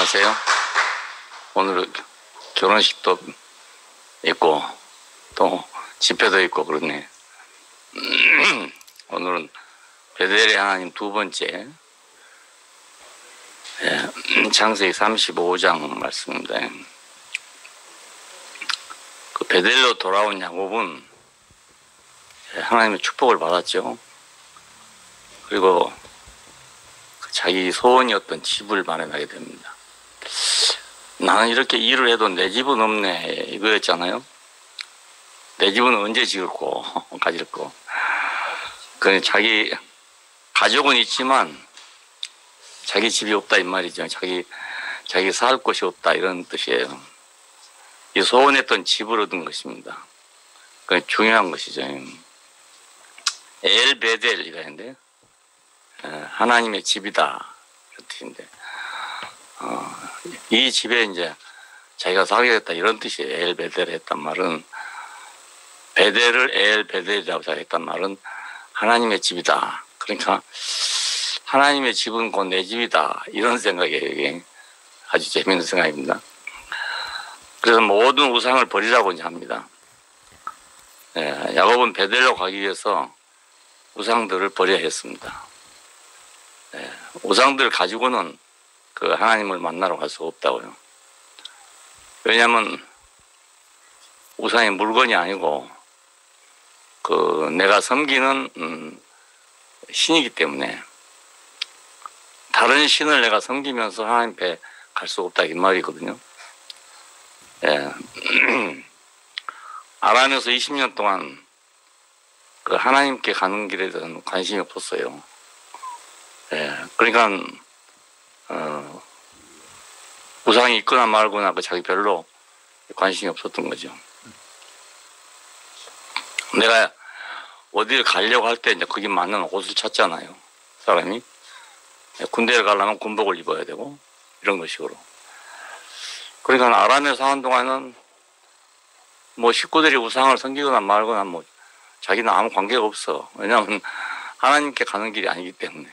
안녕하세요. 오늘 결혼식도 있고 또 집회도 있고 그렇네. 오늘은 베델의 하나님 두 번째 창세기 35장 말씀입니다. 그 베델로 돌아온 야곱은 하나님의 축복을 받았죠. 그리고 자기 소원이었던 집을 마련하게 됩니다. 나는 이렇게 일을 해도 내 집은 없네 이거였잖아요. 내 집은 언제 지을고 가질 거. 그 자기 가족은 있지만 자기 집이 없다 이 말이죠. 자기 살 곳이 없다 이런 뜻이에요. 이 소원했던 집을 얻은 것입니다. 그 중요한 것이죠. 엘베델이라 했는데 하나님의 집이다 이런 뜻인데 이 집에 이제 자기가 살겠다 이런 뜻이에요. 엘베델 했단 말은 베델을 엘베델이라고 했단 말은 하나님의 집이다. 그러니까 하나님의 집은 곧 내 집이다 이런 생각이에요. 이게 아주 재미있는 생각입니다. 그래서 모든 우상을 버리라고 이제 합니다. 야곱은 베델로 가기 위해서 우상들을 버려야 했습니다. 우상들을 가지고는 그 하나님을 만나러 갈 수가 없다고요. 왜냐하면 우상이 물건이 아니고 그 내가 섬기는 신이기 때문에 다른 신을 내가 섬기면서 하나님 앞에 갈 수가 없다 이 말이거든요. 아람에서 20년 동안 그 하나님께 가는 길에 대해서는 관심이 없었어요. 그러니까 우상이 있거나 말거나 그 자기 별로 관심이 없었던 거죠. 내가 어디를 가려고 할 때 이제 거기 맞는 옷을 찾잖아요. 사람이 군대를 가려면 군복을 입어야 되고 이런 것식으로. 그러니까 아람에 사는 동안은 뭐 식구들이 우상을 섬기거나 말거나 뭐 자기는 아무 관계가 없어. 왜냐하면 하나님께 가는 길이 아니기 때문에.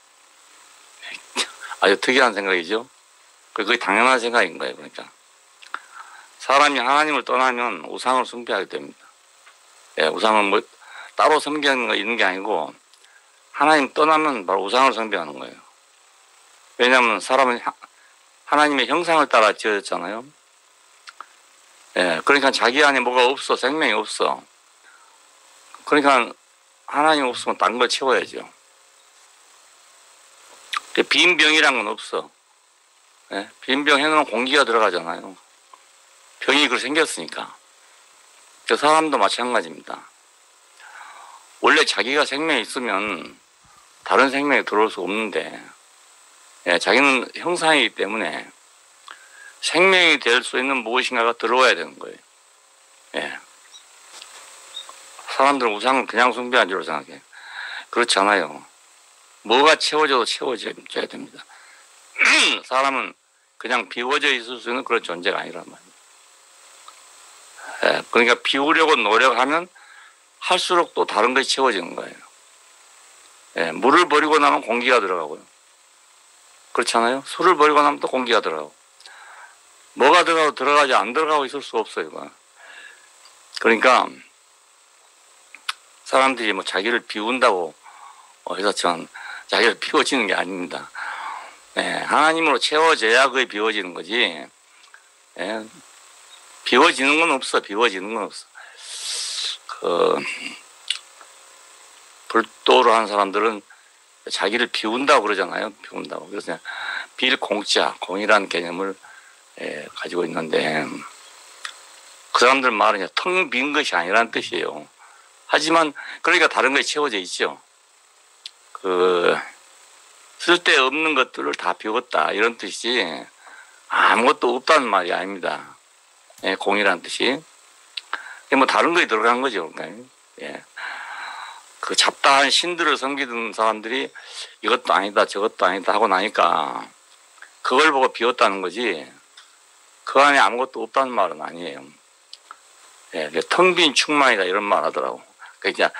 아주 특이한 생각이죠. 그게 당연한 생각인 거예요. 그러니까 사람이 하나님을 떠나면 우상을 숭배하게 됩니다. 우상은 뭐 따로 섬기는 거 있는 게 아니고 하나님 떠나면 바로 우상을 숭배하는 거예요. 왜냐하면 사람은 하나님의 형상을 따라 지어졌잖아요. 그러니까 자기 안에 뭐가 없어. 생명이 없어. 그러니까 하나님 없으면 딴 걸 채워야죠. 빈 병이란 건 없어. 빈 병 해놓으면 공기가 들어가잖아요. 병이 그렇게 생겼으니까. 그 사람도 마찬가지입니다. 원래 자기가 생명이 있으면 다른 생명이 들어올 수 없는데 자기는 형상이기 때문에 생명이 될 수 있는 무엇인가가 들어와야 되는 거예요. 사람들은 우상을 그냥 숭배한 줄로 생각해요. 그렇지 않아요. 뭐가 채워져도 채워져야 됩니다. 사람은 그냥 비워져 있을 수 있는 그런 존재가 아니란 말이에요. 그러니까 비우려고 노력하면 할수록 또 다른 것이 채워지는 거예요. 물을 버리고 나면 공기가 들어가고요. 그렇잖아요. 술을 버리고 나면 또 공기가 들어가고. 뭐가 들어가고 들어가지 안 들어가고 있을 수가 없어요. 이거. 그러니까 사람들이 뭐 자기를 비운다고 해서지만 자기를 비워지는 게 아닙니다. 하나님으로 채워져야 그게 비워지는 거지. 비워지는 건 없어. 비워지는 건 없어. 불도를 하는 사람들은 자기를 비운다고 그러잖아요. 비운다고. 그래서 빌공짜, 공이라는 개념을 가지고 있는데 그 사람들 말은 텅 빈 것이 아니라는 뜻이에요. 하지만 그러니까 다른 것이 채워져 있죠. 쓸데없는 것들을 다 비웠다 이런 뜻이지 아무것도 없다는 말이 아닙니다. 공이라는 뜻이. 뭐 다른 것이 들어간 거죠. 그러니까. 그 잡다한 신들을 섬기던 사람들이 이것도 아니다 저것도 아니다 하고 나니까 그걸 보고 비웠다는 거지 그 안에 아무것도 없다는 말은 아니에요. 텅 빈 충만이다 이런 말 하더라고. 그러니까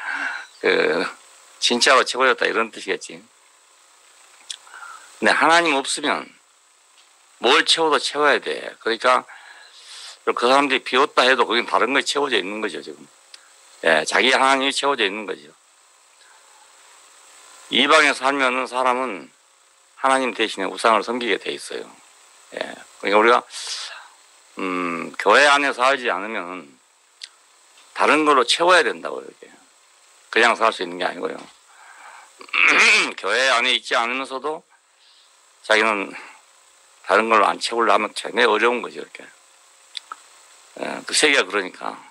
진짜로 채워졌다 이런 뜻이겠지. 근데 하나님 없으면 뭘 채워도 채워야 돼. 그러니까 그 사람들이 비웠다 해도 거긴 다른 것이 채워져 있는 거죠, 지금. 예, 자기 하나님이 채워져 있는 거죠. 이방에 살면은 사람은 하나님 대신에 우상을 섬기게 돼 있어요. 예, 그러니까 우리가 교회 안에 살지 않으면 다른 걸로 채워야 된다고 이렇게. 그냥 살 수 있는 게 아니고요. 교회 안에 있지 않으면서도 자기는 다른 걸로 안 채우려 하면 굉장히 어려운 거죠, 이렇게. 예, 그 세계가 그러니까.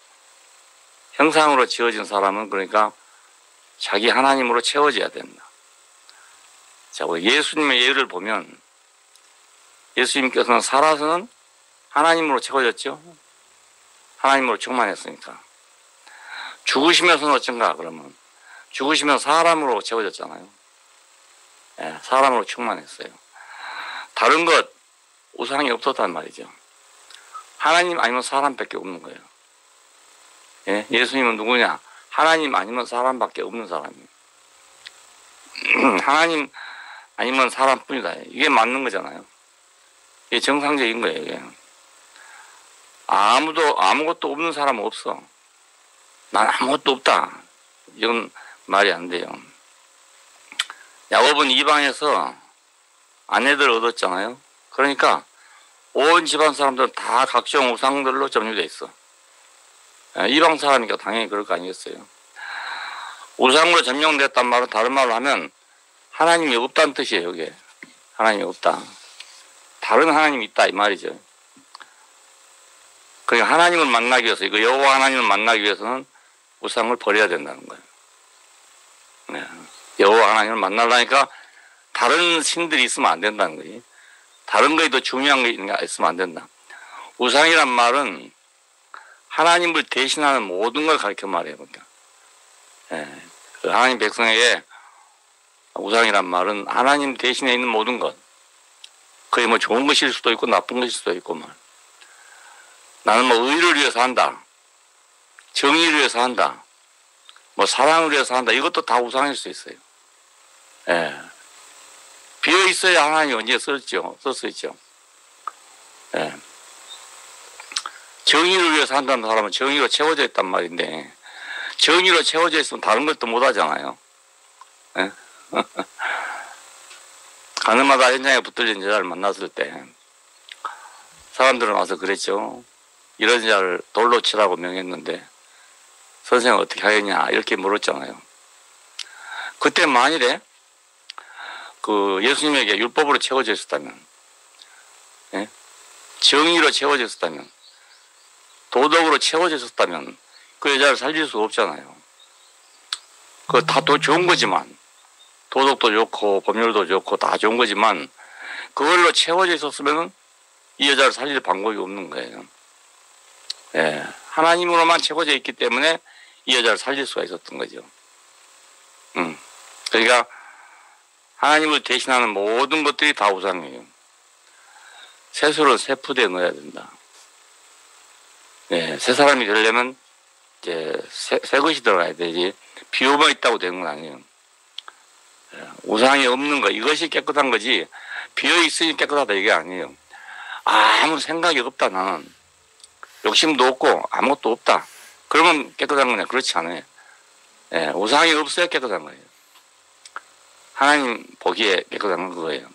형상으로 지어진 사람은 그러니까 자기 하나님으로 채워져야 된다. 자, 우리 예수님의 예를 보면 예수님께서는 살아서는 하나님으로 채워졌죠. 하나님으로 충만했으니까. 죽으시면서는 어쩐가 그러면 죽으시면 사람으로 채워졌잖아요. 예, 사람으로 충만했어요. 다른 것 우상이 없었단 말이죠. 하나님 아니면 사람밖에 없는 거예요. 예, 예수님은 누구냐? 하나님 아니면 사람밖에 없는 사람이에요. 하나님 아니면 사람뿐이다. 이게 맞는 거잖아요. 이게 정상적인 거예요. 이게. 아무것도 없는 사람은 없어. 난 아무것도 없다. 이건 말이 안 돼요. 야곱은 이방에서 아내들을 얻었잖아요. 그러니까 온 집안 사람들은 다 각종 우상들로 점유되어 있어. 이방 사람이니까 당연히 그럴 거 아니겠어요. 우상으로 점령됐단 말은 다른 말로 하면 하나님이 없다는 뜻이에요. 이게 하나님이 없다. 다른 하나님이 있다 이 말이죠. 그러니까 하나님을 만나기 위해서 이거 여호와 하나님을 만나기 위해서는 우상을 버려야 된다는 거예요. 네. 여호와 하나님을 만나려니까 다른 신들이 있으면 안 된다는 거예요. 다른 거에 더 중요한 게 있으면 안 된다. 우상이란 말은 하나님을 대신하는 모든 걸 가르쳐 말해요. 그러니까. 예. 그 하나님 백성에게 우상이란 말은 하나님 대신에 있는 모든 것. 그게 뭐 좋은 것일 수도 있고 나쁜 것일 수도 있고 말. 나는 뭐 의를 위해서 한다. 정의를 위해서 한다. 뭐 사랑을 위해서 한다. 이것도 다 우상일 수 있어요. 예. 비어 있어야 하나님이 언제 썼었죠. 예. 정의를 위해서 한다는 사람은 정의로 채워져 있단 말인데, 정의로 채워져 있으면 다른 것도 못 하잖아요. 예? 가늠하다 현장에 붙들린 여자를 만났을 때, 사람들은 와서 그랬죠. 이런 자를 돌로 치라고 명했는데, 선생은 어떻게 하겠냐, 이렇게 물었잖아요. 그때 만일에, 예수님에게 율법으로 채워져 있었다면, 예? 정의로 채워져 있었다면, 도덕으로 채워져 있었다면, 그 여자를 살릴 수 없잖아요. 그거 다 좋은 거지만, 도덕도 좋고, 법률도 좋고, 다 좋은 거지만, 그걸로 채워져 있었으면, 이 여자를 살릴 방법이 없는 거예요. 예. 하나님으로만 채워져 있기 때문에, 이 여자를 살릴 수가 있었던 거죠. 그러니까, 하나님을 대신하는 모든 것들이 다 우상이에요. 세수를 새 푸대에 넣어야 된다. 네, 새 사람이 되려면 이제 새 것이 들어가야 되지. 비오만 있다고 되는 건 아니에요. 우상이 없는 거, 이것이 깨끗한 거지. 비어 있으니 깨끗하다 이게 아니에요. 아무 생각이 없다 나는. 욕심도 없고 아무것도 없다. 그러면 깨끗한 거냐? 그렇지 않아요. 네, 우상이 없어야 깨끗한 거예요. 하나님 보기에 깨끗한 거예요.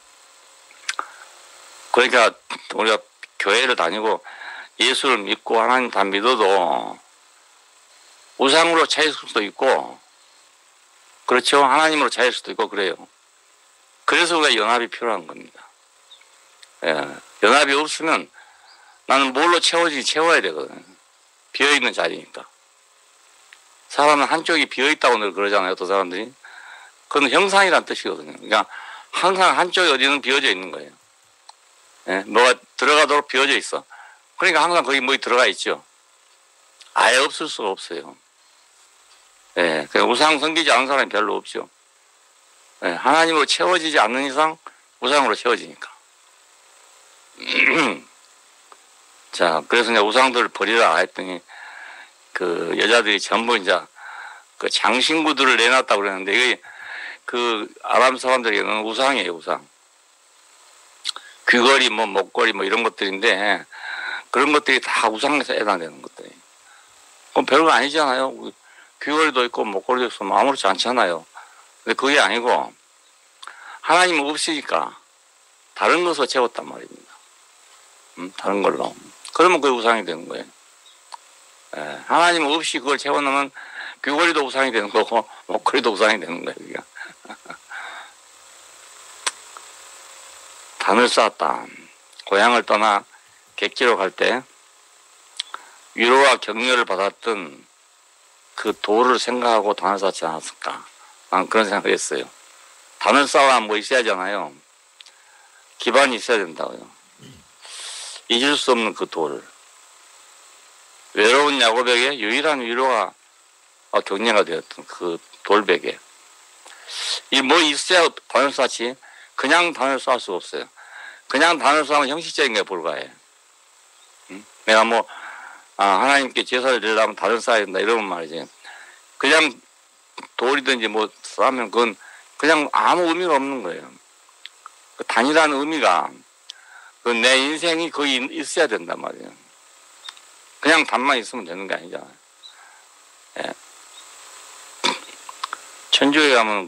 그러니까 우리가 교회를 다니고 예수를 믿고 하나님 다 믿어도 우상으로 차일 수도 있고, 그렇죠? 하나님으로 차일 수도 있고 그래요. 그래서 우리가 연합이 필요한 겁니다. 예, 연합이 없으면 나는 뭘로 채워야 되거든. 비어있는 자리니까. 사람은 한쪽이 비어있다고 늘 그러잖아요. 또 사람들이. 그건 형상이란 뜻이거든요. 그러니까 항상 한쪽이 어디는 비어져 있는 거예요. 예, 뭐가 들어가도록 비어져 있어. 그러니까 항상 거기 뭐가 들어가 있죠. 아예 없을 수가 없어요. 예, 우상 섬기지 않은 사람이 별로 없죠. 예, 하나님으로 채워지지 않는 이상 우상으로 채워지니까. 자, 그래서 이제 우상들을 버리라 했더니 그 여자들이 전부 이제 그 장신구들을 내놨다고 그러는데 이게 그 아람 사람들에게는 우상이에요, 우상. 귀걸이, 뭐 목걸이, 뭐 이런 것들인데 그런 것들이 다 우상에서 해당되는 것들이. 그럼 별거 아니잖아요. 귀걸이도 있고 목걸이도 있고 뭐 아무렇지 않잖아요. 근데 그게 아니고 하나님 없으니까 다른 것을 채웠단 말입니다. 다른 걸로. 그러면 그게 우상이 되는 거예요. 예, 하나님 없이 그걸 채워놓으면 귀걸이도 우상이 되는 거고 목걸이도 우상이 되는 거예요. 그러니까. 단을 쌓았다. 고향을 떠나 객지로 갈 때 위로와 격려를 받았던 그 도를 생각하고 단을 쌓지 않았을까. 난 그런 생각을 했어요. 단을 쌓으면 뭐 있어야 하잖아요. 기반이 있어야 된다고요. 잊을 수 없는 그 돌. 외로운 야곱에게 유일한 위로가 격려가 되었던 그 돌베개. 이 뭐 있어야 단을 쌓지. 그냥 단을 쌓을 수가 없어요. 그냥 단을 쌓으면 형식적인 게 불가해요. 내가 뭐 하나님께 제사를 드리려면 단을 쌓아야 된다 이러면 말이지. 그냥 돌이든지 뭐 쌓으면 그건 그냥 아무 의미가 없는 거예요. 그 단이라는 의미가 그 내 인생이 거기 있어야 된단 말이에요. 그냥 단만 있으면 되는 게 아니잖아요. 예. 천주에 가면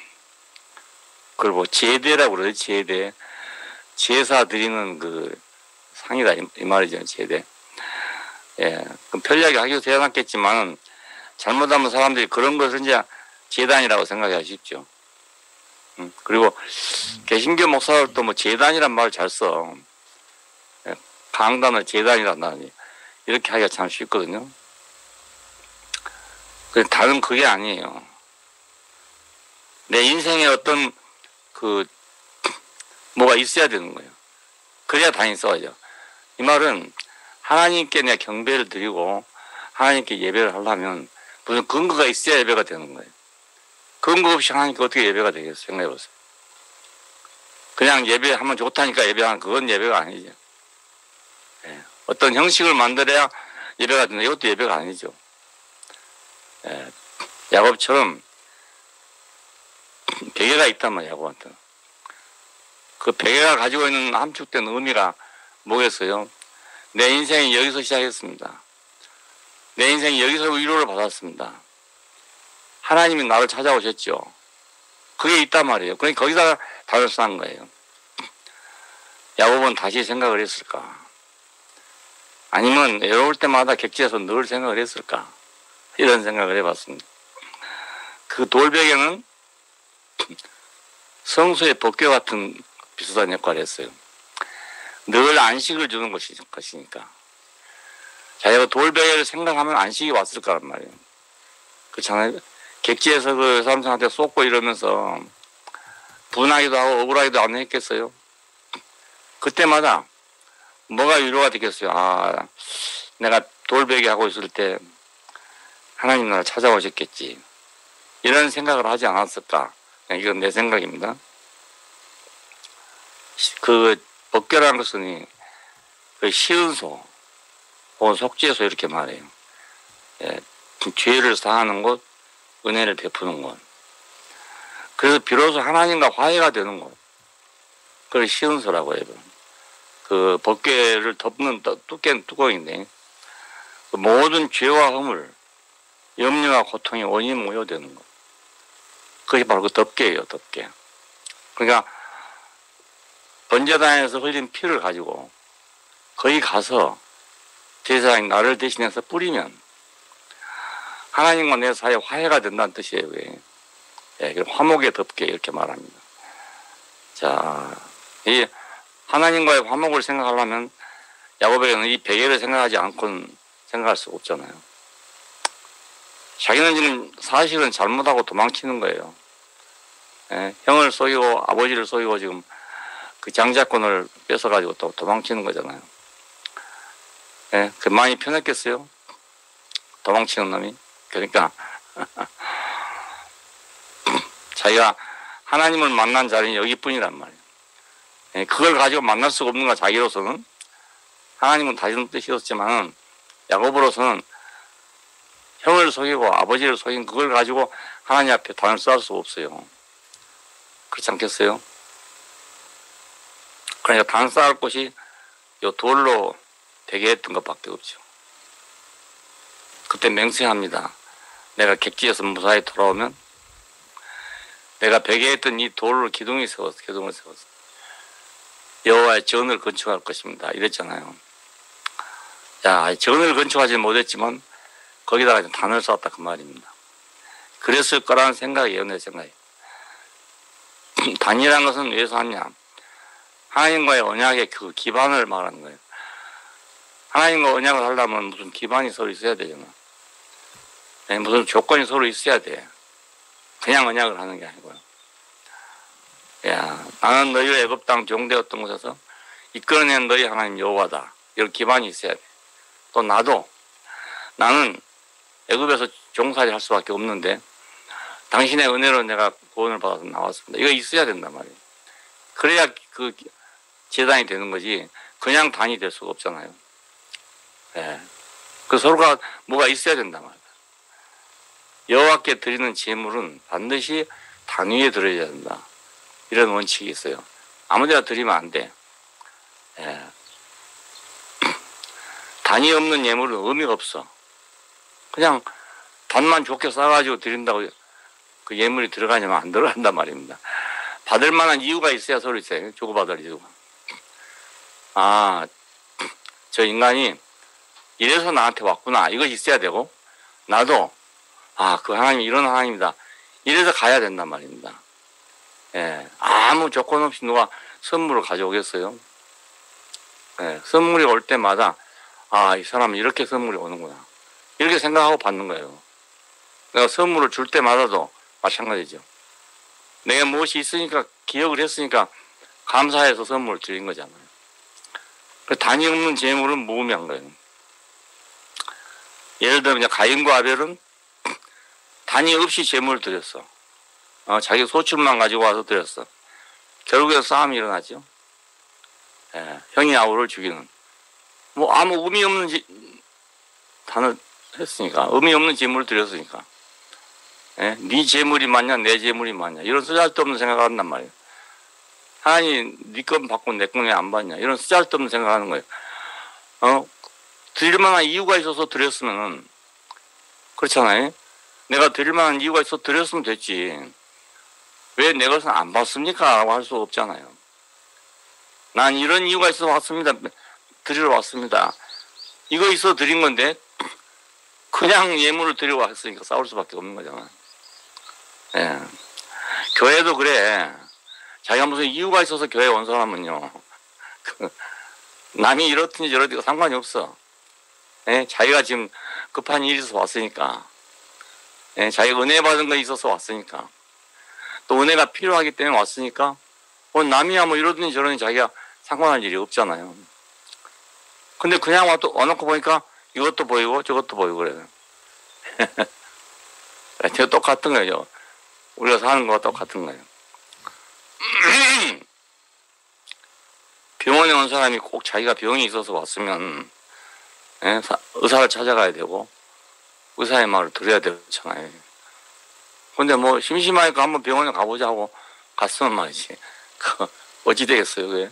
그걸 뭐 제대라고 그러죠. 제대. 제사 드리는 그 상이다 이 말이죠. 제대. 예. 그럼 편리하게 하기도 대단했겠지만 잘못하면 사람들이 그런 것을 이제 제단이라고 생각하기 쉽죠. 그리고 개신교 목사들도 뭐 제단이란 말을 잘 써. 예. 강단을 제단이란다니 이렇게 하기가 참 쉽거든요. 근데 다른 그게 아니에요. 내 인생에 어떤 뭐가 있어야 되는 거예요. 그래야 단이 써야죠. 이 말은 하나님께 내가 경배를 드리고 하나님께 예배를 하려면 무슨 근거가 있어야 예배가 되는 거예요. 근거 없이 하나님께 어떻게 예배가 되겠어요? 생각해 보세요. 그냥 예배하면 좋다니까 예배하는 그건 예배가 아니죠. 예. 어떤 형식을 만들어야 예배가 된다. 이것도 예배가 아니죠. 예. 야곱처럼 베개가 있단 말이야, 야곱한테. 그 베개가 가지고 있는 함축된 의미가 뭐겠어요? 내 인생이 여기서 시작했습니다. 내 인생이 여기서 위로를 받았습니다. 하나님이 나를 찾아오셨죠. 그게 있단 말이에요. 그러니까 거기다가 단을 쌓은 거예요. 야곱은 다시 생각을 했을까? 아니면 외로울 때마다 객지에서 늘 생각을 했을까? 이런 생각을 해봤습니다. 그 돌베개는 성소의 법궤 같은 비슷한 역할을 했어요. 늘 안식을 주는 것이니까. 자기가 돌베개를 생각하면 안식이 왔을 거란 말이에요. 그렇잖아요. 객지에서 그 사람들한테 쏟고 이러면서 분하기도 하고 억울하기도 안 했겠어요. 그때마다 뭐가 위로가 되겠어요. 내가 돌베개 하고 있을 때 하나님 나를 찾아오셨겠지. 이런 생각을 하지 않았을까. 이건 내 생각입니다. 그 법궤라는 것은 그 시은소 혹은 속죄소 이렇게 말해요. 예, 죄를 사하는 곳, 은혜를 베푸는 곳. 그래서 비로소 하나님과 화해가 되는 곳. 그걸 시은소라고 해요. 그 법궤를 덮는 뚜껑인데 그 모든 죄와 허물, 염려와 고통의 원인이 모여되는 것. 그게 바로 그 덮개예요, 덮개. 그러니까 번제단에서 흘린 피를 가지고 거기 가서 제사장이 나를 대신해서 뿌리면 하나님과 내 사이에 화해가 된다는 뜻이에요. 예, 화목의 덮개 이렇게 말합니다. 자, 이 하나님과의 화목을 생각하려면 야곱에게는 이 베개를 생각하지 않고는 생각할 수 없잖아요. 자기는 지금 사실은 잘못하고 도망치는 거예요. 예, 형을 속이고 아버지를 속이고 지금 그 장자권을 뺏어가지고 또 도망치는 거잖아요. 예, 그 많이 편했겠어요? 도망치는 놈이. 그러니까 자기가 하나님을 만난 자리는 여기뿐이란 말이에요. 예, 그걸 가지고 만날 수가 없는 거야. 자기로서는. 하나님은 다른 뜻이었지만 야곱으로서는 형을 속이고 아버지를 속인 그걸 가지고 하나님 앞에 단을 쌓을 수 없어요. 그렇지 않겠어요? 그러니까 단 쌓을 곳이 요 돌로 되게 했던 것밖에 없죠. 그때 맹세합니다. 내가 객지에서 무사히 돌아오면 내가 베개했던 이 돌을 기둥을 세웠어. 여호와의 전을 건축할 것입니다. 이랬잖아요. 야, 전을 건축하지 못했지만 거기다가 단을 쌓았다 그 말입니다. 그랬을 거라는 생각이에요. 내 생각이. 단이라는 것은 왜 쌓았냐. 하나님과의 언약의 그 기반을 말하는 거예요. 하나님과 언약을 하려면 무슨 기반이 서로 있어야 되잖아. 네, 무슨 조건이 서로 있어야 돼. 그냥 언약을 하는 게 아니고요. 야, 나는 너희를 애굽 땅 종되었던 곳에서 이끌어낸 너희 하나님 여호와다. 이런 기반이 있어야 돼. 또 나는 애굽에서 종살이 할 수밖에 없는데 당신의 은혜로 내가 구원을 받아서 나왔습니다. 이거 있어야 된단 말이에요. 그래야 그 제단이 되는 거지 그냥 단이 될 수가 없잖아요. 예. 그 서로가 뭐가 있어야 된단 말이에요. 여호와께 드리는 제물은 반드시 단 위에 드려야 된다. 이런 원칙이 있어요. 아무데나 드리면 안 돼. 예. 단이 없는 예물은 의미가 없어. 그냥 단만 좋게 싸가지고 드린다고 그 예물이 들어가냐면 안 들어간단 말입니다. 받을 만한 이유가 있어야 서로 있어요. 주고받을 이유가. 아, 저 인간이 이래서 나한테 왔구나. 이것이 있어야 되고, 나도, 아, 그 하나님이 이런 하나님이다. 이래서 가야 된단 말입니다. 예, 아무 조건 없이 누가 선물을 가져오겠어요? 예, 선물이 올 때마다, 아, 이 사람은 이렇게 선물이 오는구나. 이렇게 생각하고 받는 거예요. 내가 선물을 줄 때마다도 마찬가지죠. 내가 무엇이 있으니까, 기억을 했으니까, 감사해서 선물을 드린 거잖아요. 단이 없는 재물은 무의미한 거예요. 예를 들면, 가인과 아벨은 단이 없이 재물을 드렸어. 자기 소출만 가지고 와서 드렸어. 결국엔 싸움이 일어나죠. 예, 형이 아우를 죽이는. 뭐, 아무 의미 없는 단을 했으니까. 의미 없는 재물을 드렸으니까. 예? 네 재물이 맞냐, 내 재물이 맞냐. 이런 쓰잘데없는 생각을 한단 말이에요. 하나님, 네 건 받고 내 건 왜 안 받냐. 이런 쓰잘데없는 생각을 하는 거예요. 드릴 만한 이유가 있어서 드렸으면은, 그렇잖아요. 내가 드릴 만한 이유가 있어서 드렸으면 됐지. 왜 내 것은 안 받습니까? 라고 할 수 없잖아요. 난 이런 이유가 있어서 왔습니다. 드리러 왔습니다. 이거 있어 드린 건데, 그냥 예물을 드리러 왔으니까 싸울 수밖에 없는 거잖아. 예. 교회도 그래. 자기가 무슨 이유가 있어서 교회에 온 사람은요. 남이 이렇든지 저렇든지 상관이 없어. 예? 자기가 지금 급한 일이 있어서 왔으니까. 예? 자기가 은혜 받은 거 있어서 왔으니까. 또 은혜가 필요하기 때문에 왔으니까. 남이야 뭐 이러든지 저러든지 자기가 상관할 일이 없잖아요. 근데 그냥 와놓고 보니까 이것도 보이고 저것도 보이고 그래요. 저 똑같은 거예요. 우리가 사는 거와 똑같은 거예요. 병원에 온 사람이 꼭 자기가 병이 있어서 왔으면 의사를 찾아가야 되고 의사의 말을 들어야 되잖아요. 근데 뭐 심심하니까 한번 병원에 가보자 하고 갔으면 말이지. 어찌 되겠어요, 그게?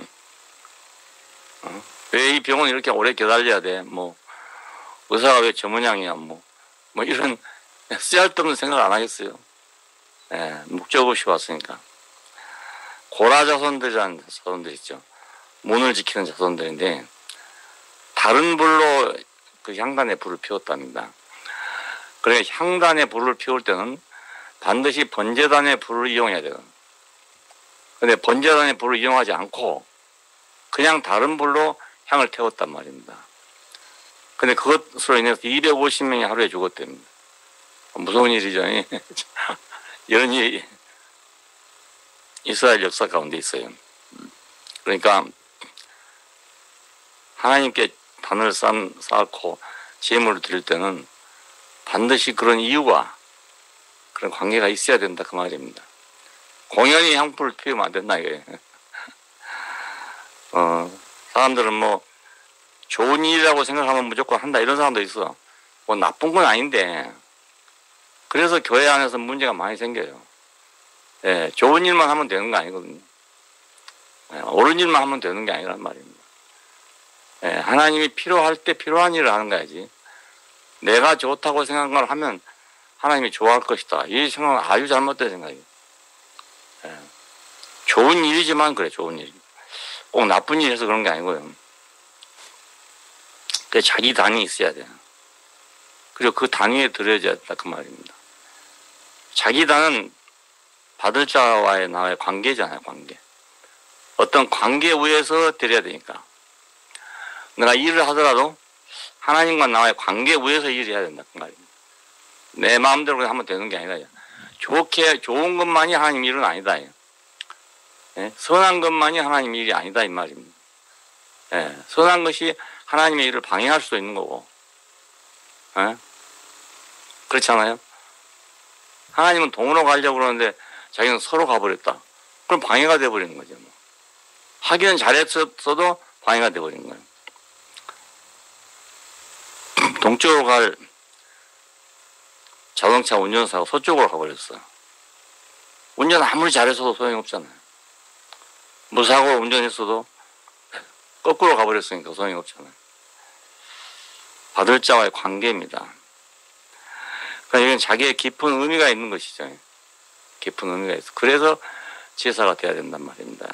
왜 이 병원 이렇게 오래 기다려야 돼? 뭐 의사가 왜 저 모양이야? 뭐 이런 쓰잘데없는 생각을 안 하겠어요. 예, 목적 없이 왔으니까. 고라 자손들이라는 자손들 있죠. 문을 지키는 자손들인데 다른 불로 그 향단의 불을 피웠답니다. 그러니까 향단의 불을 피울 때는 반드시 번제단의 불을 이용해야 돼요. 근데 번제단의 불을 이용하지 않고 그냥 다른 불로 향을 태웠단 말입니다. 근데 그것으로 인해서 250명이 하루에 죽었답니다. 무서운 일이죠. 이런 일이 이스라엘 역사 가운데 있어요. 그러니까 하나님께 단을 쌓고 제물을 드릴 때는 반드시 그런 이유가 그런 관계가 있어야 된다 그 말입니다. 공연히 향불을 피우면 안 된다 이거예요. 사람들은 뭐 좋은 일이라고 생각하면 무조건 한다 이런 사람도 있어. 뭐 나쁜 건 아닌데 그래서 교회 안에서 문제가 많이 생겨요. 예, 좋은 일만 하면 되는 거 아니거든요. 옳은 일만 하면 되는 게 아니란 말입니다. 하나님이 필요할 때 필요한 일을 하는 거야지. 내가 좋다고 생각한 걸 하면 하나님이 좋아할 것이다. 이 생각은 아주 잘못된 생각이에요. 좋은 일이지만 그래, 좋은 일. 꼭 나쁜 일이라서 그런 게 아니고요. 자기 단위 있어야 돼요. 그리고 그 단위에 들어야지 된다 그 말입니다. 자기 단은 받을 자와의 나의 관계잖아요, 관계. 어떤 관계에 의해서 드려야 되니까. 내가 일을 하더라도 하나님과 나와의 관계에 의해서 일을 해야 된다 그 말입니다. 내 마음대로 하면 되는 게 아니라 좋은 것만이 하나님 일은 아니다. 선한 것만이 하나님 일이 아니다 이 말입니다. 선한 것이 하나님의 일을 방해할 수도 있는 거고. 그렇잖아요. 하나님은 동으로 가려고 그러는데 자기는 서로 가버렸다. 그럼 방해가 돼버리는 거죠. 뭐. 하기는 잘했어도 방해가 돼버리는 거예요. 동쪽으로 갈 자동차 운전사가 서쪽으로 가버렸어요. 운전 아무리 잘했어도 소용이 없잖아요. 무사고로 운전했어도 거꾸로 가버렸으니까 소용이 없잖아요. 받을 자와의 관계입니다. 그러니까 이건 자기의 깊은 의미가 있는 것이죠. 깊은 의미가 있어. 그래서 제사가 돼야 된단 말입니다.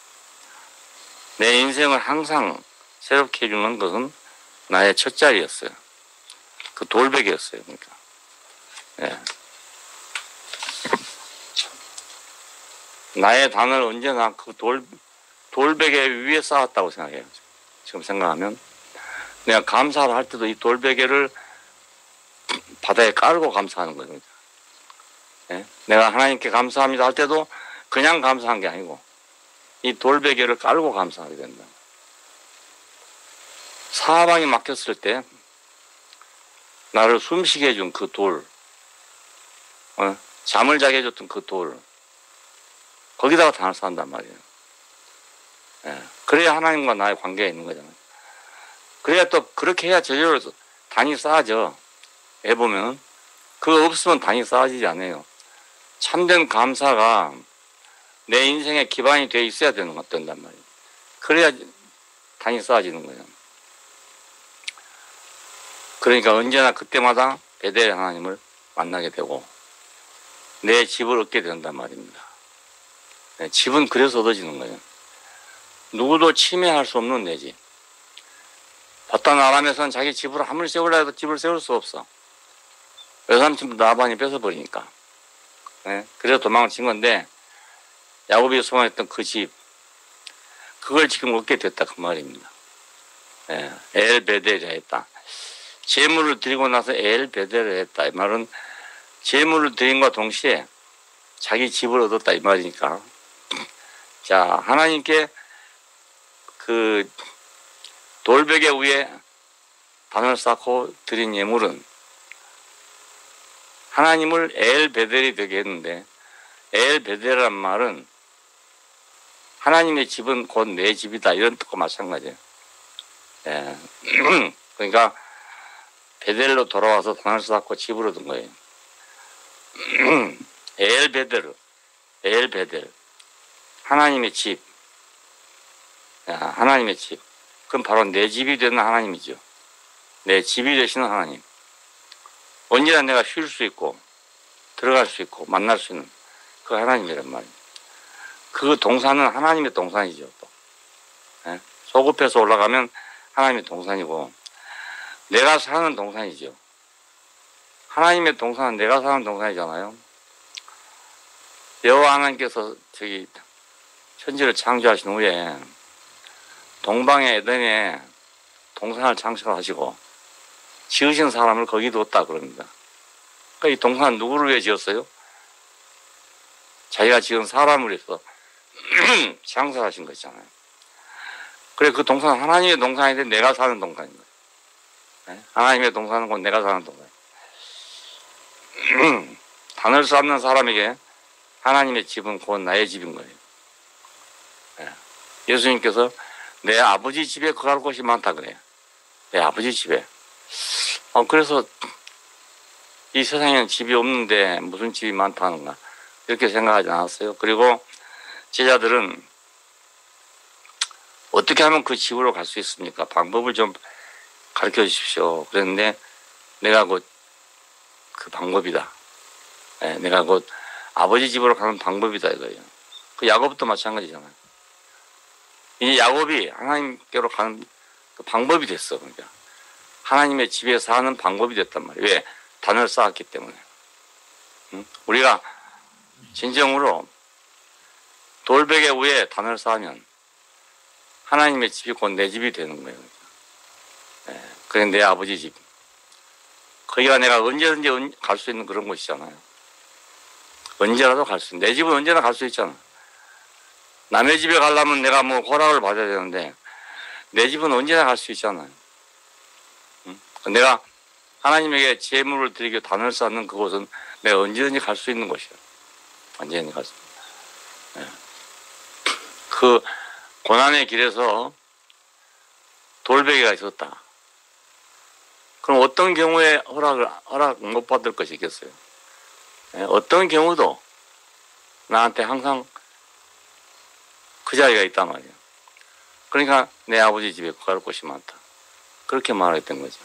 내 인생을 항상 새롭게 해주는 것은 나의 첫 자리였어요. 그 돌베개였어요. 그러니까. 나의 단을 언제나 그 돌베개 위에 쌓았다고 생각해요. 지금 생각하면. 내가 감사를 할 때도 이 돌베개를 바다에 깔고 감사하는 거예요. 내가 하나님께 감사합니다 할 때도 그냥 감사한 게 아니고 이 돌베개를 깔고 감사하게 된다. 사방이 막혔을 때 나를 숨쉬게 해준 그 돌, 잠을 자게 해줬던 그 돌, 거기다가 단을 쌓는단 말이에요. 그래야 하나님과 나의 관계가 있는 거잖아요. 그래야 또 그렇게 해야 제대로 단이 쌓아져. 해보면 그거 없으면 단이 쌓아지지 않아요. 참된 감사가 내 인생의 기반이 돼 있어야 된단 말이에요. 그래야 단이 쌓아지는 거예요. 그러니까 언제나 그때마다 베델 하나님을 만나게 되고 내 집을 얻게 된단 말입니다. 집은 그래서 얻어지는 거예요. 누구도 침해할 수 없는 내 집. 바단 아람에서는 자기 집을 아무리 세우려 해도 집을 세울 수 없어. 외삼촌 라반이 뺏어버리니까. 그래서 도망을 친 건데 야곱이 소망했던 그 집, 그걸 지금 얻게 됐다 그 말입니다. 엘베델이라 했다. 재물을 드리고 나서 엘베델을 했다. 이 말은 재물을 드림과 동시에 자기 집을 얻었다 이 말이니까. 자, 하나님께 그 돌베개 위에 단을 쌓고 드린 예물은 하나님을 엘베델이 되게 했는데, 엘베델이란 말은 하나님의 집은 곧 내 집이다 이런 뜻과 마찬가지예요. 그러니까 베델로 돌아와서 단을 쌓고 집을 얻은 거예요. 엘베델, 하나님의 집, 하나님의 집. 그럼 바로 내 집이 되는 하나님이죠. 내 집이 되시는 하나님. 언제나 내가 쉴 수 있고 들어갈 수 있고 만날 수 있는 그 하나님이란 말이에요. 그 동산은 하나님의 동산이죠. 또. 소급해서 올라가면 하나님의 동산이고 내가 사는 동산이죠. 하나님의 동산은 내가 사는 동산이잖아요. 여호와 하나님께서 저기 천지를 창조하신 후에 동방의 에덴에 동산을 창설하시고 지으신 사람을 거기 뒀다 그럽니다. 그러니까 이 동산 누구를 위해 지었어요? 자기가 지은 사람을 위해서 창설하신 것이잖아요. 그래 그 동산은 하나님의 동산인데 내가 사는 동산인 거예요. 하나님의 동산은 곧 내가 사는 동산이에요. 단을 쌓는 사람에게 하나님의 집은 곧 나의 집인 거예요. 예수님께서 내 아버지 집에 거할 곳이 많다 그래요. 내 아버지 집에. 그래서 이 세상에는 집이 없는데 무슨 집이 많다는가 이렇게 생각하지 않았어요. 그리고 제자들은 어떻게 하면 그 집으로 갈 수 있습니까? 방법을 좀 가르쳐 주십시오. 그랬는데 내가 곧 그 방법이다. 예, 내가 곧 아버지 집으로 가는 방법이다 이거예요. 그 야곱도 마찬가지잖아요. 이제 야곱이 하나님께로 가는 그 방법이 됐어. 그러니까 하나님의 집에 사는 방법이 됐단 말이에요. 왜? 단을 쌓았기 때문에. 응? 우리가 진정으로 돌베개 위에 단을 쌓으면 하나님의 집이 곧 내 집이 되는 거예요. 예, 그게 내 아버지 집. 거기가 내가 언제든지 갈 수 있는 그런 곳이잖아요. 언제라도 갈 수 있는. 내 집은 언제나 갈 수 있잖아. 남의 집에 가려면 내가 뭐 허락을 받아야 되는데 내 집은 언제나 갈 수 있잖아요. 응? 내가 하나님에게 제물을 드리고 단을 쌓는 그곳은 내가 언제든지 갈 수 있는 곳이야. 언제든지 갈 수 있는. 예. 그 고난의 길에서 돌베개가 있었다. 그럼 어떤 경우에 허락 못 받을 것이 있겠어요? 예, 어떤 경우도 나한테 항상 그 자리가 있단 말이에요. 그러니까 내 아버지 집에 갈 곳이 많다. 그렇게 말했던 거죠.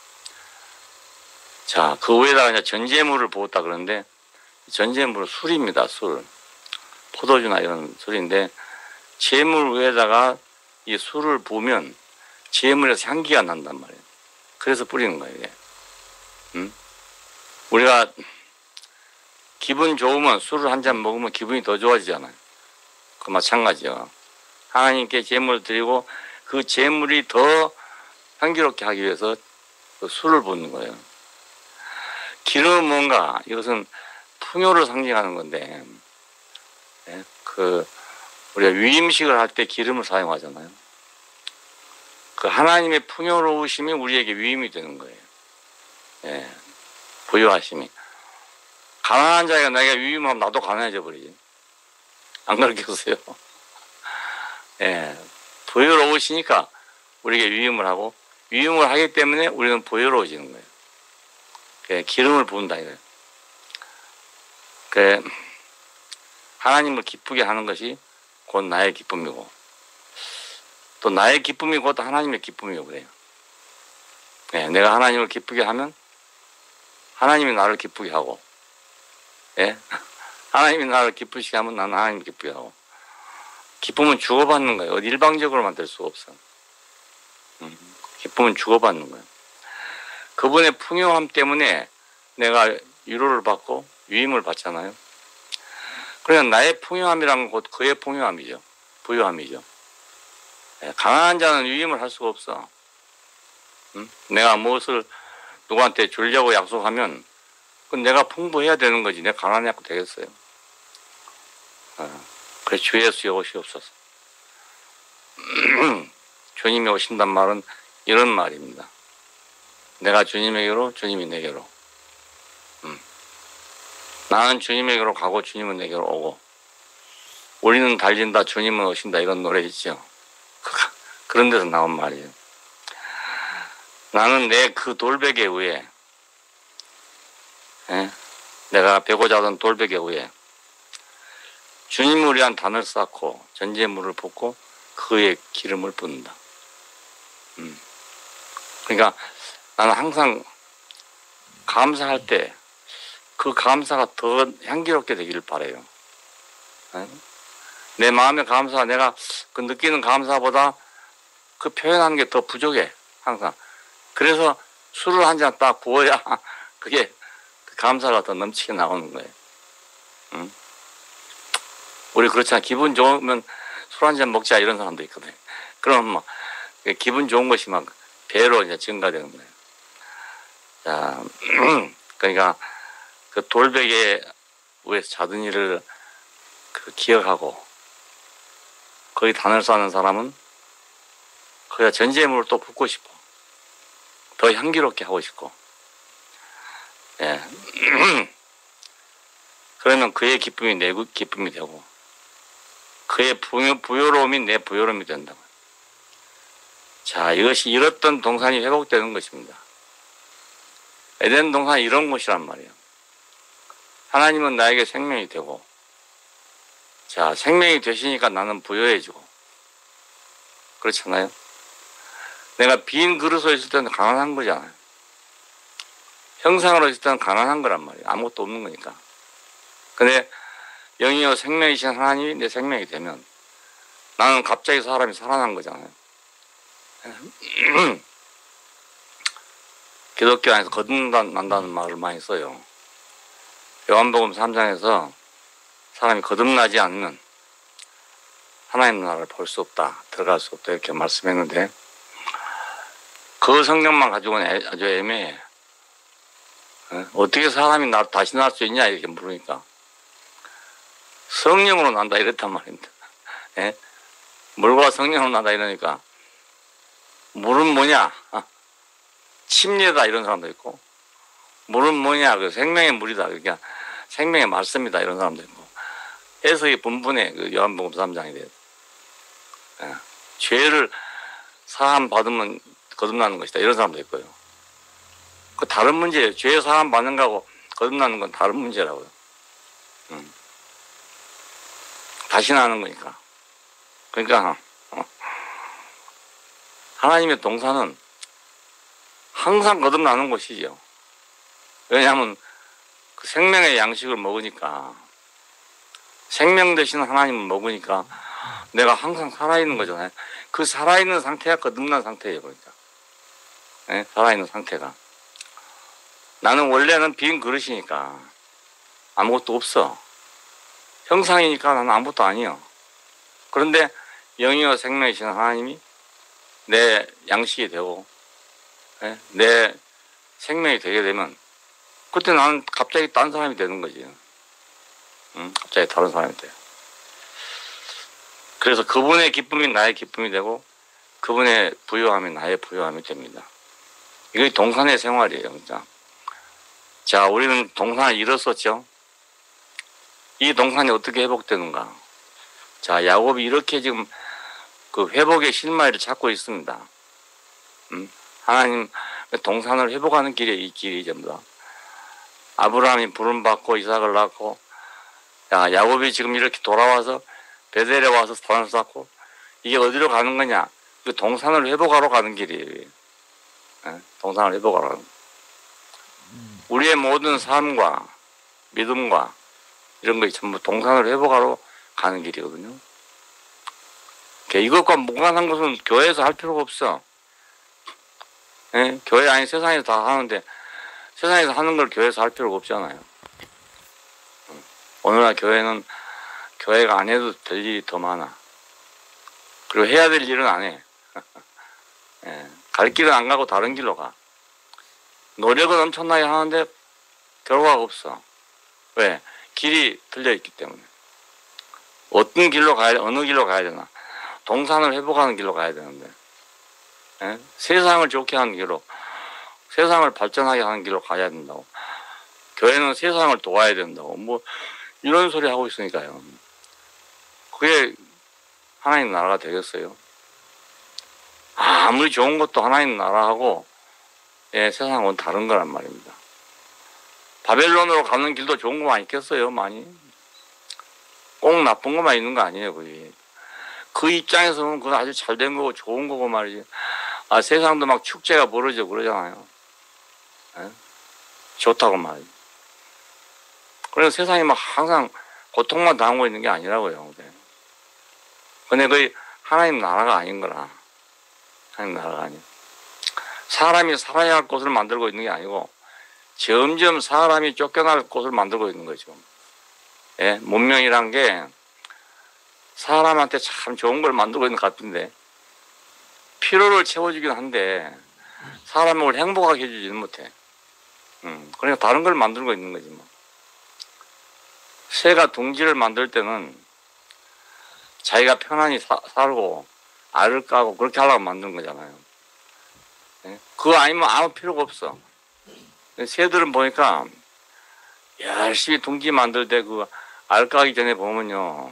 자, 그 위에다가 이제 전제물을 부었다 그러는데 전제물은 술입니다. 술. 포도주나 이런 술인데 제물 위에다가 이 술을 부으면 제물에서 향기가 난단 말이에요. 그래서 뿌리는 거예요. 이게. 응? 우리가 기분 좋으면 술을 한 잔 먹으면 기분이 더 좋아지잖아요. 그 마찬가지요. 하나님께 제물을 드리고 그 제물이 더 향기롭게 하기 위해서 그 술을 붓는 거예요. 기름은 뭔가 이것은 풍요를 상징하는 건데 예? 그 우리가 위임식을 할 때 기름을 사용하잖아요. 그 하나님의 풍요로우심이 우리에게 위임이 되는 거예요. 예, 부유하심이. 가난한 자가 내가 위임하면 나도 가난해져 버리지. 안 그렇겠어요? 예, 부유로우시니까 우리에게 위임을 하고 위임을 하기 때문에 우리는 부유로워지는 거예요. 예, 기름을 부은다 이거예요. 그 하나님을 기쁘게 하는 것이 곧 나의 기쁨이고 또 나의 기쁨이 곧 하나님의 기쁨이고 그래요. 예, 내가 하나님을 기쁘게 하면 하나님이 나를 기쁘게 하고 예? 하나님이 나를 기쁘시게 하면 나는 하나님 기쁘게 하고 기쁨은 주고받는 거예요. 일방적으로 만들 수가 없어. 기쁨은 주고받는 거예요. 그분의 풍요함 때문에 내가 위로를 받고 위임을 받잖아요. 그러니까 나의 풍요함이란 곧 그의 풍요함이죠. 부유함이죠. 강한 자는 위임을 할 수가 없어. 응? 내가 무엇을 누구한테 주려고 약속하면 그건 내가 풍부해야 되는 거지. 내가 가난해갖고 되겠어요. 그래서 주 예수 오시옵소서. 주님이 오신단 말은 이런 말입니다. 내가 주님에게로, 주님이 내게로. 나는 주님에게로 가고 주님은 내게로 오고 우리는 달린다 주님은 오신다 이런 노래 있죠. 그런 데서 나온 말이에요. 나는 내 그 돌베개 위에 내가 베고자 하던 돌베개 위에 주님을 위한 단을 쌓고 전제물을 붓고 그의 기름을 붓는다. 그러니까 나는 항상 감사할 때 그 감사가 더 향기롭게 되기를 바라요. 내 마음의 감사가 내가 그 느끼는 감사보다 그 표현하는 게 더 부족해 항상. 그래서 술을 한 잔 딱 부어야 그게 그 감사가 더 넘치게 나오는 거예요. 응? 우리 그렇잖아. 기분 좋으면 술 한 잔 먹자 이런 사람도 있거든. 그럼 막 기분 좋은 것이 막 배로 이제 증가되는 거예요. 자, 그러니까 그 돌베개 위에서 자던 일을 그 기억하고 거기 단을 쌓는 사람은 거기다 전제물을 또 붓고 싶어. 더 향기롭게 하고 싶고. 예. 그러면 그의 기쁨이 내 기쁨이 되고 그의 부요로움이 내 부요로움이 된다. 자, 이것이 잃었던 동산이 회복되는 것입니다. 에덴 동산이 이런 곳이란 말이에요. 하나님은 나에게 생명이 되고, 자, 생명이 되시니까 나는 부여해지고, 그렇잖아요. 내가 빈 그릇으로 있을 때는 가난한 거잖아요. 형상으로 있을 때는 가난한 거란 말이에요. 아무것도 없는 거니까. 근데 영이요 생명이신 하나님이 내 생명이 되면 나는 갑자기 사람이 살아난 거잖아요. 기독교 안에서 거듭난다는 말을 많이 써요. 요한복음 3장에서 사람이 거듭나지 않는 하나님 나라를 볼 수 없다, 들어갈 수 없다 이렇게 말씀했는데 그 성경만 가지고는 아주 애매해. 어떻게 사람이 다시 날 수 있냐 이렇게 물으니까 성령으로 난다 이랬단 말입니다. 예? 물과 성령으로 난다 이러니까 물은 뭐냐? 침례다 이런 사람도 있고 물은 뭐냐? 그 생명의 물이다. 그러니까 생명의 말씀이다 이런 사람도 있고 해석이 분분해. 그 요한복음 3장에 대해서 죄를 사함 받으면 거듭나는 것이다 이런 사람도 있고요. 그 다른 문제예요. 죄 사함 받는 거하고 거듭나는 건 다른 문제라고요. 다시 나는 거니까. 그러니까 하나님의 동사는 항상 거듭나는 것이죠. 왜냐하면 그 생명의 양식을 먹으니까 생명 되신 하나님을 먹으니까 내가 항상 살아있는 거잖아요. 그 살아있는 상태가 거듭난 상태예요. 그러니까 네? 살아있는 상태가 나는 원래는 빈 그릇이니까 아무것도 없어. 형상이니까 나는 아무것도 아니요. 그런데 영이와 생명이신 하나님이 내 양식이 되고 내 생명이 되게 되면 그때 나는 갑자기 딴 사람이 되는 거지. 갑자기 다른 사람이 돼. 그래서 그분의 기쁨이 나의 기쁨이 되고 그분의 부요함이 나의 부요함이 됩니다. 이게 동산의 생활이에요. 진짜. 자, 우리는 동산을 잃었었죠. 이 동산이 어떻게 회복되는가? 자, 야곱이 이렇게 지금 그 회복의 실마리를 찾고 있습니다. 하나님 동산을 회복하는 길이 이 길이 전부 다. 아브라함이 부름받고 이삭을 낳고 야, 야곱이 지금 이렇게 돌아와서 베델에 와서 산을 쌓고 이게 어디로 가는 거냐? 그 동산을 회복하러 가는 길이에요. 동산을 회복하러 가는. 우리의 모든 삶과 믿음과 이런 것이 전부 동산을 회복하러 가는 길이거든요. 이것과 무관한 것은 교회에서 할 필요가 없어. 교회 아닌 세상에서 다 하는데 세상에서 하는 걸 교회에서 할 필요가 없잖아요. 오늘날 교회는 교회가 안 해도 될 일이 더 많아. 그리고 해야 될 일은 안 해. 갈 길은 안 가고 다른 길로 가. 노력은 엄청나게 하는데 결과가 없어. 왜? 길이 틀려있기 때문에. 어떤 길로 가야, 어느 길로 가야 되나? 동산을 회복하는 길로 가야 되는데. 세상을 좋게 하는 길로, 세상을 발전하게 하는 길로 가야 된다고. 교회는 세상을 도와야 된다고. 뭐, 이런 소리 하고 있으니까요. 그게 하나님 나라가 되겠어요? 아무리 좋은 것도 하나님 나라하고, 세상은 다른 거란 말입니다. 바벨론으로 가는 길도 좋은 것만 있겠어요, 많이? 꼭 나쁜 것만 있는 거 아니에요, 그게. 그 입장에서는 그건 아주 잘 된 거고 좋은 거고 말이지. 아, 세상도 막 축제가 벌어지고 그러잖아요. 좋다고 말이지. 그래서 세상이 막 항상 고통만 당하고 있는 게 아니라고요. 근데 그게 하나님 나라가 아닌 거라. 하나님 나라가 아니에요. 사람이 살아야 할 곳을 만들고 있는 게 아니고 점점 사람이 쫓겨날 곳을 만들고 있는 거죠. 문명이란 게 사람한테 참 좋은 걸 만들고 있는 것 같은데 필요를 채워주긴 한데 사람을 행복하게 해주지는 못해. 그러니까 다른 걸 만들고 있는 거지 뭐. 새가 둥지를 만들 때는 자기가 편안히 살고 알을 까고 그렇게 하려고 만든 거잖아요. 그거 아니면 아무 필요가 없어. 새들은 보니까 열심히 둥지 만들 때 그 알 까기 전에 보면요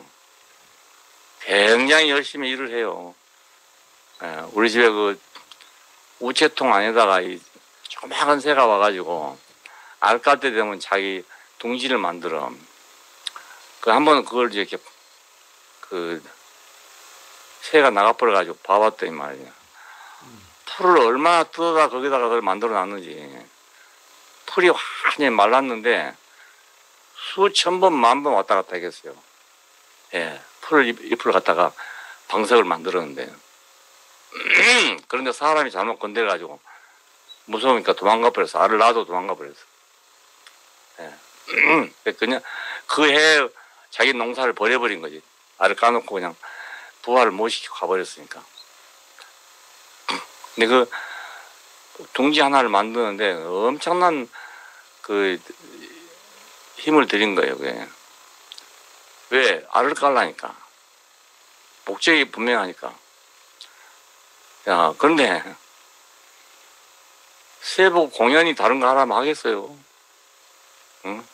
굉장히 열심히 일을 해요. 우리 집에 그 우체통 안에다가 이 조그마한 새가 와가지고 알 깔 때 되면 자기 둥지를 만들어. 그 한번 그걸 이렇게 그 새가 나가버려가지고 봐봤더니 말이야. 풀을 얼마나 뜯어다 거기다가 그걸 만들어 놨는지. 풀이 완전히 말랐는데 수천 번, 만 번 왔다 갔다 했겠어요. 예, 잎을 갖다가 방석을 만들었는데. 그런데 사람이 잘못 건드려가지고 무서우니까 도망가 버렸어. 알을 놔도 도망가 버렸어. 예. 그냥 그 해 자기 농사를 버려버린 거지. 알을 까놓고 그냥 부화를 못 시키고 가버렸으니까. 근데 그 둥지 하나를 만드는데 엄청난 그 힘을 들인 거예요. 그게. 왜? 알을 깔라니까. 목적이 분명하니까. 야, 그런데 새보고 공연이 다른 거 하라면 하겠어요. 응?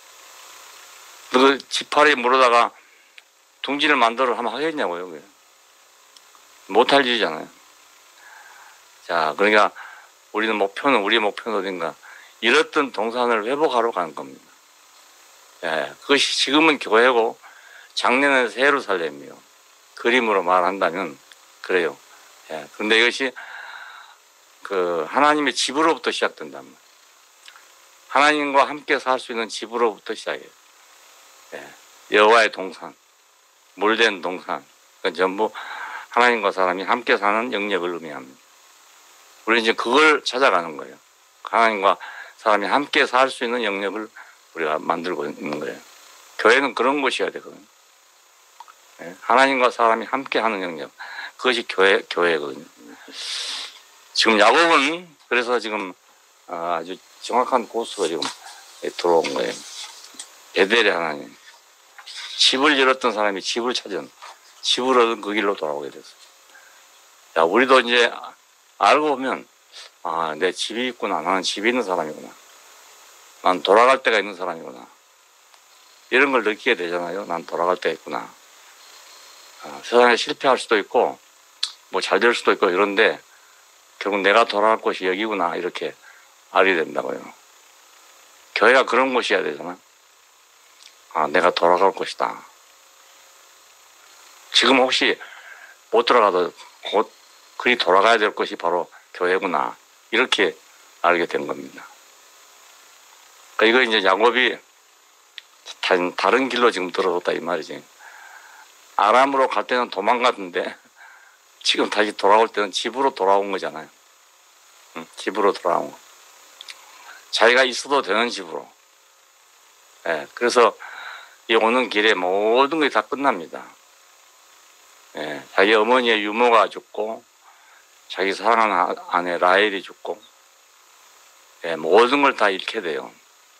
그 지파리 물어다가 둥지를 만들어 하면 하겠냐고요. 그게. 못할 일이잖아요. 자, 그러니까 우리의 목표는 어딘가 잃었던 동산을 회복하러 가는 겁니다. 예, 그것이 지금은 교회고 작년에 새로 살림이요. 그림으로 말한다면 그래요. 예, 그런데 이것이 그 하나님의 집으로부터 시작된단 말이에요. 하나님과 함께 살 수 있는 집으로부터 시작해요. 예, 여호와의 동산, 물된 동산, 그건 전부 하나님과 사람이 함께 사는 영역을 의미합니다. 우리는 이제 그걸 찾아가는 거예요. 하나님과 사람이 함께 살 수 있는 영역을 우리가 만들고 있는 거예요. 교회는 그런 곳이어야 되거든요. 예, 하나님과 사람이 함께 하는 영역. 그것이 교회거든요. 지금 야곱은 그래서 지금 아주 정확한 코스가 지금 들어온 거예요. 베델의 하나님. 집을 잃었던 사람이 집을 찾은, 집을 얻은 그 길로 돌아오게 됐어요. 야, 우리도 이제 알고 보면, 아, 내 집이 있구나. 나는 집이 있는 사람이구나. 난 돌아갈 때가 있는 사람이구나. 이런 걸 느끼게 되잖아요. 난 돌아갈 때가 있구나. 세상에 실패할 수도 있고, 뭐 잘 될 수도 있고 이런데, 결국 내가 돌아갈 곳이 여기구나. 이렇게 알게 된다고요. 교회가 그런 곳이어야 되잖아. 아, 내가 돌아갈 곳이다. 지금 혹시 못 돌아가도 곧 그리 돌아가야 될 것이 바로 교회구나. 이렇게 알게 된 겁니다. 그러니까 이거 이제 야곱이 다른 길로 지금 들어섰다 이 말이지. 아람으로 갈 때는 도망갔는데 지금 다시 돌아올 때는 집으로 돌아온 거잖아요. 응, 집으로 돌아온 거. 자기가 있어도 되는 집으로. 예, 그래서 이 오는 길에 모든 게 다 끝납니다. 예, 자기 어머니의 유모가 죽고 자기 사랑하는 아내 라헬이 죽고 예, 모든 걸 다 잃게 돼요.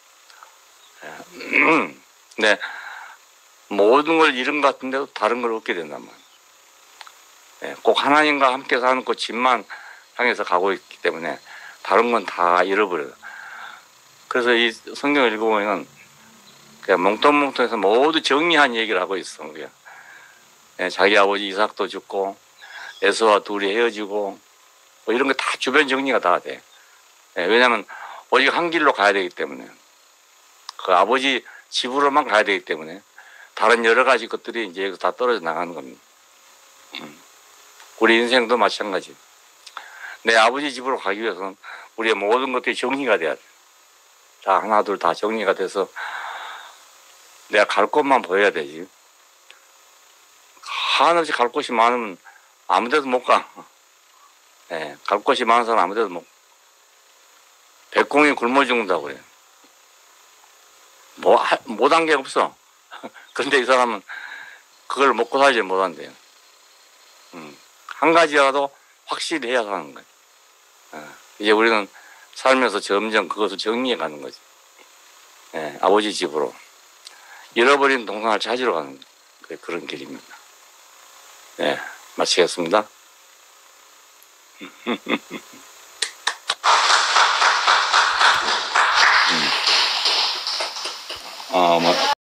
예, 근데 모든 걸 잃은 것 같은데도 다른 걸 얻게 된단 말이에요. 예, 꼭 하나님과 함께 사는 그 집만 향해서 가고 있기 때문에 다른 건 다 잃어버려요. 그래서 이 성경을 읽어보면 그냥 몽뚱몽뚱해서 모두 정리한 얘기를 하고 있어. 그냥. 예, 자기 아버지 이삭도 죽고 에서와 둘이 헤어지고 뭐 이런 거 다 주변 정리가 다 돼. 예, 왜냐하면 오직 한 길로 가야 되기 때문에 그 아버지 집으로만 가야 되기 때문에 다른 여러 가지 것들이 이제 여기서 다 떨어져 나가는 겁니다. 우리 인생도 마찬가지. 내 아버지 집으로 가기 위해서는 우리의 모든 것들이 정리가 돼야 돼. 다 하나 둘 다 정리가 돼서 내가 갈 곳만 보여야 되지. 한없이 갈 곳이 많으면 아무 데도 못 가. 예, 갈 곳이 많은 사람 아무 데도 못 가. 백공이 굶어 죽는다고 그래요. 못한 게 없어. 그런데 이 사람은 그걸 먹고 살지 못한대요. 한 가지라도 확실히 해야 하는 거예요. 이제 우리는 살면서 점점 그것을 정리해 가는 거지. 예, 아버지 집으로. 잃어버린 동산을 찾으러 가는 그런 길입니다. 네, 마치겠습니다. 뭐